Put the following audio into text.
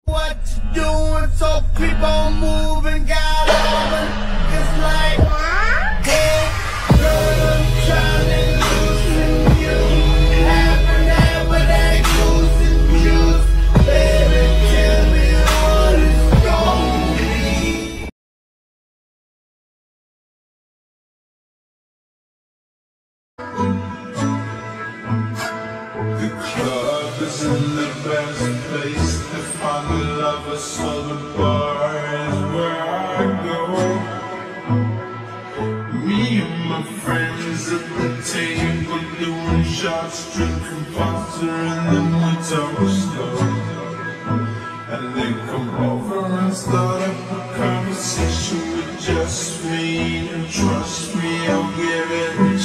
What you doing? So keep on moving, got over. It's like, hey, girl, I'm trying to loosen you. Happen that with that goose and juice. Baby, tell me what it's gonna be. The club isn't the best place to find a lover, so the bar is where I go. Me and my friends at the table doing shots, drinking faster, and then we talk slow. And they come over and start up a conversation with just me, and trust me, I'll give it